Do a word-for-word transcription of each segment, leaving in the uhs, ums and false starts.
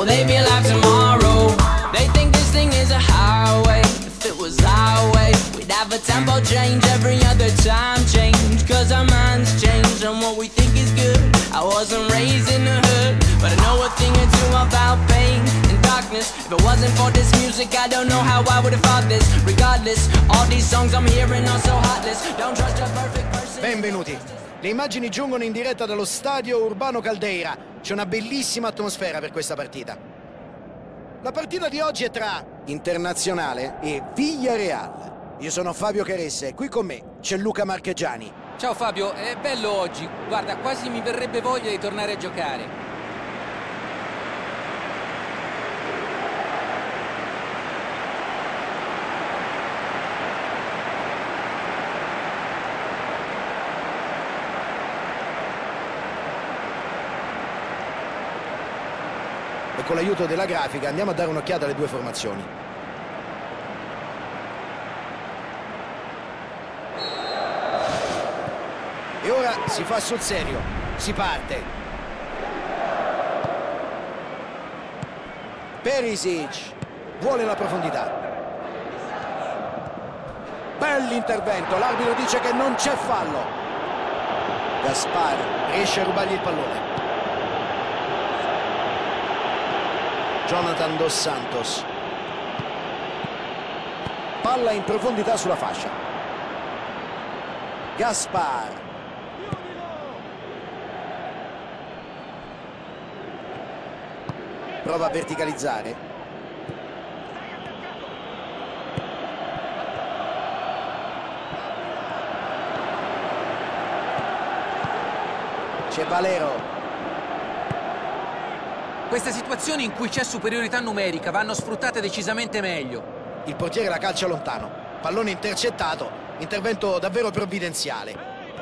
will they be alive tomorrow? They think this thing is a highway. If it was our way, we'd have a tempo change every other time change. Cause our minds change and what we think is good. I wasn't raised in the hood, but I know a thing or two about pain and darkness. If it wasn't for this music, I don't know how I would have thought this. Regardless, all these songs I'm hearing are so heartless. Don't trust a perfect person. Benvenuti. Le immagini giungono in diretta dallo stadio Urbano Caldeira. C'è una bellissima atmosfera per questa partita. La partita di oggi è tra Internazionale e Villarreal. Io sono Fabio Caressa e qui con me c'è Luca Marchegiani. Ciao Fabio, è bello oggi. Guarda, quasi mi verrebbe voglia di tornare a giocare. E con l'aiuto della grafica andiamo a dare un'occhiata alle due formazioni. E ora si fa sul serio, si parte. Perisic vuole la profondità. Bell'intervento, l'arbitro dice che non c'è fallo. Gaspar riesce a rubargli il pallone. Jonathan Dos Santos. Palla in profondità sulla fascia. Gaspar. Prova a verticalizzare. C'è Valero. Queste situazioni in cui c'è superiorità numerica vanno sfruttate decisamente meglio. Il portiere la calcia lontano. Pallone intercettato. Intervento davvero provvidenziale.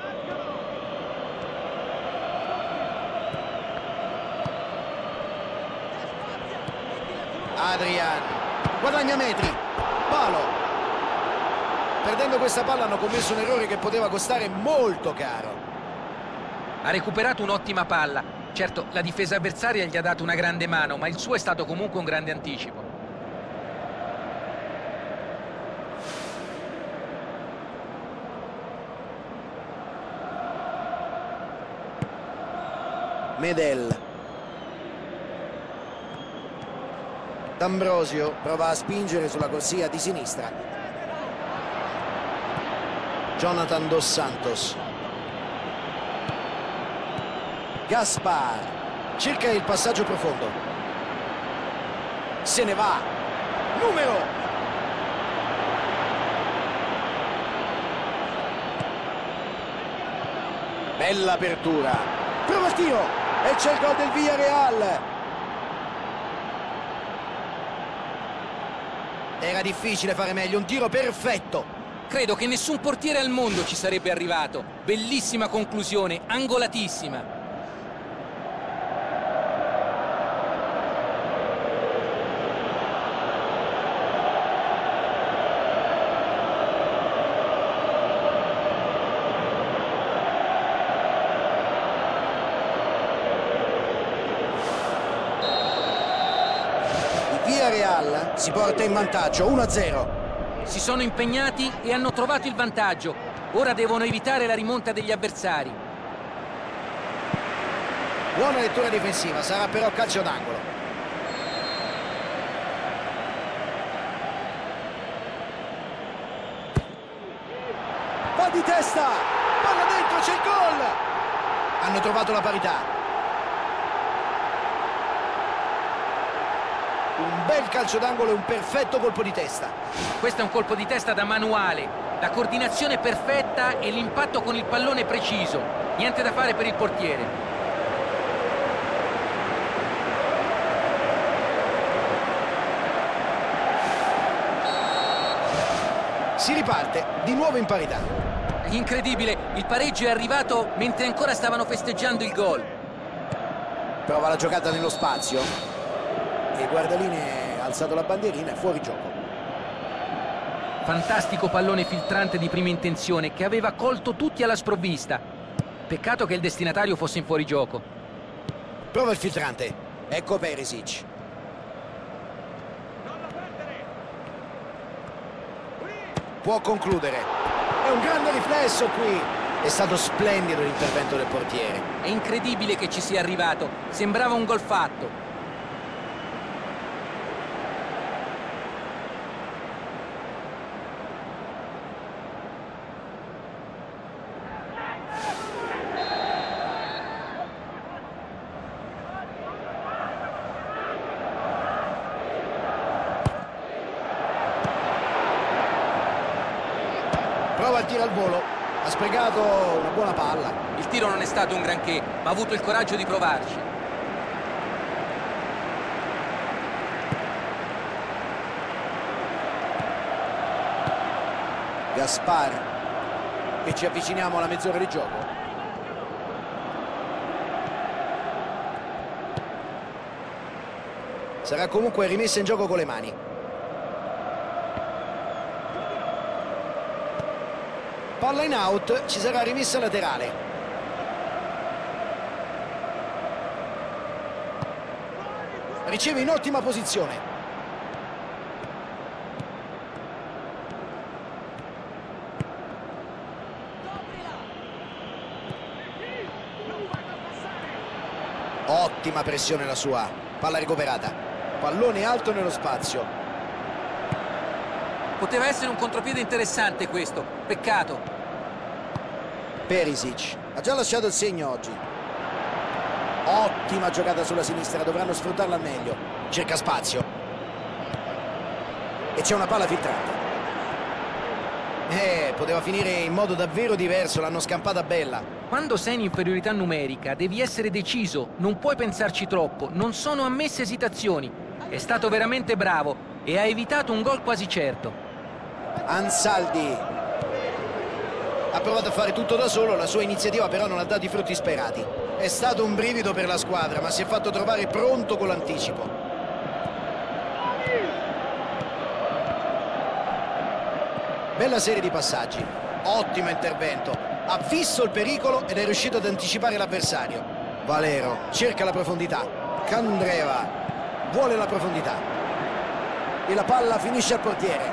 Adrian guadagna metri. Palo. Perdendo questa palla hanno commesso un errore che poteva costare molto caro. Ha recuperato un'ottima palla. Certo, la difesa avversaria gli ha dato una grande mano, ma il suo è stato comunque un grande anticipo. Medel. D'Ambrosio prova a spingere sulla corsia di sinistra. Jonathan Dos Santos. Gaspar cerca il passaggio profondo. Se ne va. Numero. Bella apertura. Prova il tiro. E c'è il gol del Villarreal. Era difficile fare meglio. Un tiro perfetto. Credo che nessun portiere al mondo ci sarebbe arrivato. Bellissima conclusione, angolatissima. Villarreal si porta in vantaggio uno a zero. Si sono impegnati e hanno trovato il vantaggio. Ora devono evitare la rimonta degli avversari. Buona lettura difensiva, sarà però calcio d'angolo. Va di testa, palla dentro, c'è il gol. Hanno trovato la parità. Un bel calcio d'angolo e un perfetto colpo di testa. Questo è un colpo di testa da manuale. La coordinazione perfetta e l'impatto con il pallone preciso. Niente da fare per il portiere. Si riparte di nuovo in parità. Incredibile, il pareggio è arrivato mentre ancora stavano festeggiando il gol. Prova la giocata nello spazio. Il guardaline ha alzato la bandierina e fuori gioco. Fantastico pallone filtrante di prima intenzione che aveva colto tutti alla sprovvista. Peccato che il destinatario fosse in fuorigioco. Prova il filtrante. Ecco Perisic. può concludere. È un grande riflesso qui. È stato splendido l'intervento del portiere. È incredibile che ci sia arrivato, sembrava un gol fatto. Prova il tiro al volo, ha sprecato una buona palla. Il tiro non è stato un granché, ma ha avuto il coraggio di provarci. Gaspar, e ci avviciniamo alla mezz'ora di gioco. Sarà comunque rimessa in gioco con le mani. Palla in out, ci sarà rimessa laterale. Riceve in ottima posizione. Ottima pressione la sua. Palla recuperata. Pallone alto nello spazio. Poteva essere un contropiede interessante questo, peccato. Perisic ha già lasciato il segno oggi. Ottima giocata sulla sinistra, dovranno sfruttarla al meglio. Cerca spazio. E c'è una palla filtrata. Eh, poteva finire in modo davvero diverso, l'hanno scampata bella. Quando sei in inferiorità numerica devi essere deciso, non puoi pensarci troppo, non sono ammesse esitazioni. È stato veramente bravo e ha evitato un gol quasi certo. Ansaldi ha provato a fare tutto da solo, la sua iniziativa però non ha dato i frutti sperati. È stato un brivido per la squadra, ma si è fatto trovare pronto con l'anticipo. Bella serie di passaggi, ottimo intervento, ha visto il pericolo ed è riuscito ad anticipare l'avversario. Valero cerca la profondità, Candreva vuole la profondità e la palla finisce al portiere.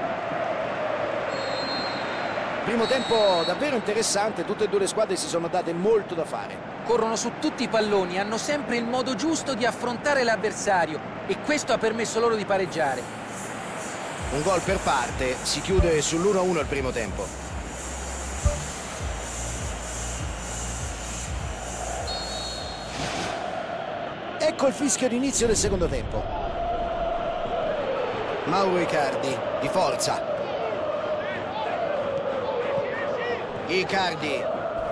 Primo tempo davvero interessante, tutte e due le squadre si sono date molto da fare. Corrono su tutti i palloni, hanno sempre il modo giusto di affrontare l'avversario e questo ha permesso loro di pareggiare. Un gol per parte, si chiude sull'uno a uno il primo tempo. Ecco il fischio d'inizio del secondo tempo. Mauro Icardi, di forza. Icardi.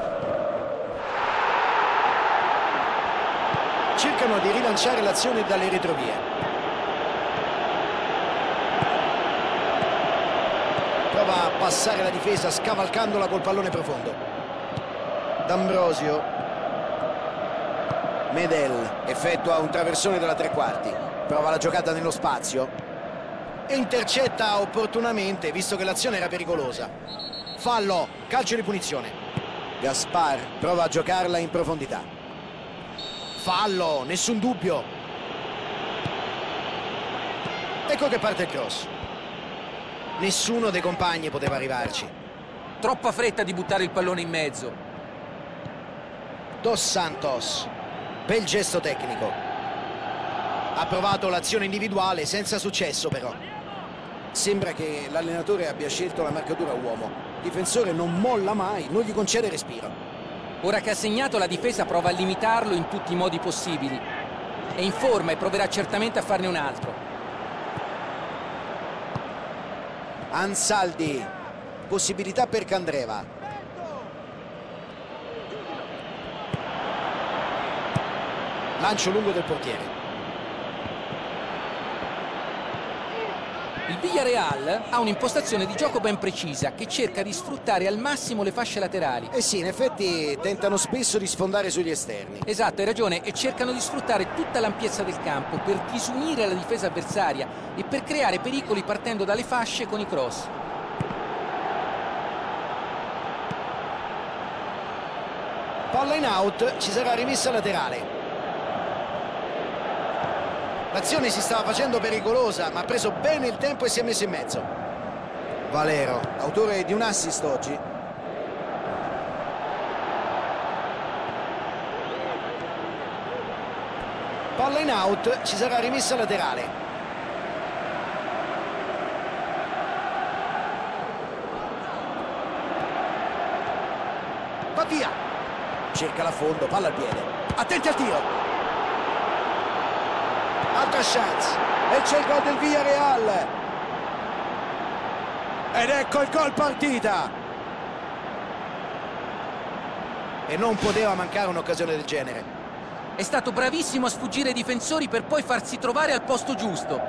Cercano di rilanciare l'azione dalle retrovie. Prova a passare la difesa scavalcandola col pallone profondo. D'Ambrosio. Medel effettua un traversone dalla tre quarti. Prova la giocata nello spazio e intercetta opportunamente, visto che l'azione era pericolosa. Fallo, calcio di punizione. Gaspar prova a giocarla in profondità. Fallo, nessun dubbio. Ecco che parte il cross. Nessuno dei compagni poteva arrivarci. Troppa fretta di buttare il pallone in mezzo. Dos Santos, bel gesto tecnico. Ha provato l'azione individuale senza successo però. Sembra che l'allenatore abbia scelto la marcatura uomo. Il difensore non molla mai, non gli concede respiro. Ora che ha segnato, la difesa prova a limitarlo in tutti i modi possibili. È in forma e proverà certamente a farne un altro. Ansaldi, possibilità per Candreva. Lancio lungo del portiere. Il Villarreal ha un'impostazione di gioco ben precisa che cerca di sfruttare al massimo le fasce laterali. Eh sì, in effetti tentano spesso di sfondare sugli esterni. Esatto, hai ragione, e cercano di sfruttare tutta l'ampiezza del campo per disunire la difesa avversaria e per creare pericoli partendo dalle fasce con i cross. Palla in out, ci sarà rimessa laterale. L'azione si stava facendo pericolosa, ma ha preso bene il tempo e si è messo in mezzo. Valero, autore di un assist oggi. Palla in out, ci sarà rimessa laterale. Va via, cerca l'affondo, palla al piede, attenti al tiro, altra chance e c'è il gol del Villarreal ed ecco il gol partita, e non poteva mancare un'occasione del genere. È stato bravissimo a sfuggire ai difensori per poi farsi trovare al posto giusto.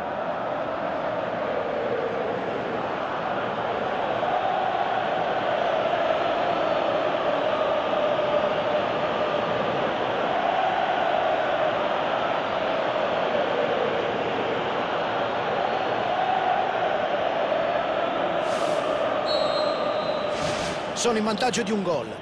Sono in vantaggio di un gol.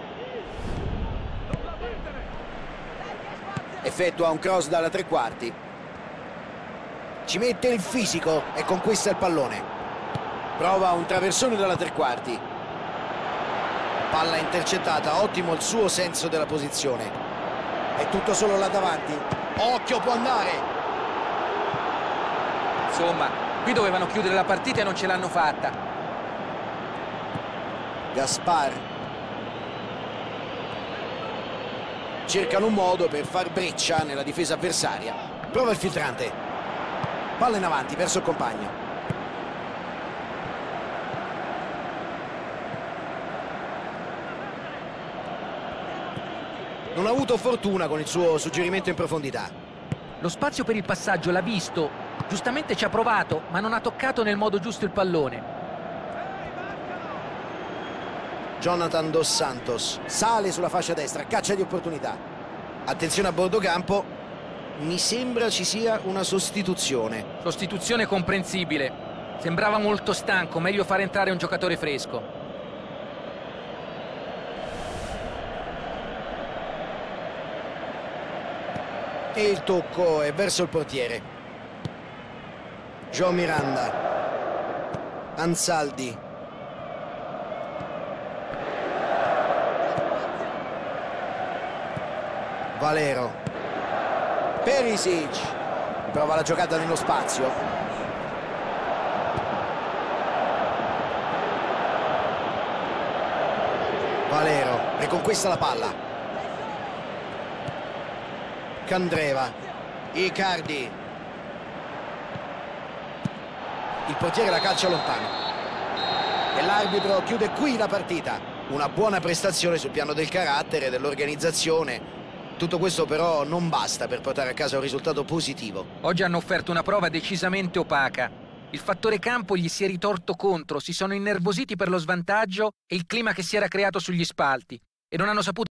Effettua un cross dalla tre quarti. Ci mette il fisico e conquista il pallone. Prova un traversone dalla tre quarti. Palla intercettata, ottimo il suo senso della posizione. È tutto solo là davanti. Occhio, può andare. Insomma, qui dovevano chiudere la partita e non ce l'hanno fatta. Gaspar. Cercano un modo per far breccia nella difesa avversaria. Prova il filtrante. Palla in avanti verso il compagno. Non ha avuto fortuna con il suo suggerimento in profondità. Lo spazio per il passaggio l'ha visto. Giustamente ci ha provato, ma non ha toccato nel modo giusto il pallone. Jonathan Dos Santos sale sulla fascia destra, caccia di opportunità. Attenzione a bordo campo, mi sembra ci sia una sostituzione. Sostituzione comprensibile. Sembrava molto stanco, meglio far entrare un giocatore fresco. E il tocco è verso il portiere. João Miranda. Ansaldi. Valero. Perisic. Prova la giocata nello spazio. Valero riconquista la palla. Candreva. Icardi. Il portiere la calcia lontano. E l'arbitro chiude qui la partita. Una buona prestazione sul piano del carattere e dell'organizzazione. Tutto questo però non basta per portare a casa un risultato positivo. Oggi hanno offerto una prova decisamente opaca. Il fattore campo gli si è ritorto contro, si sono innervositi per lo svantaggio e il clima che si era creato sugli spalti e non hanno saputo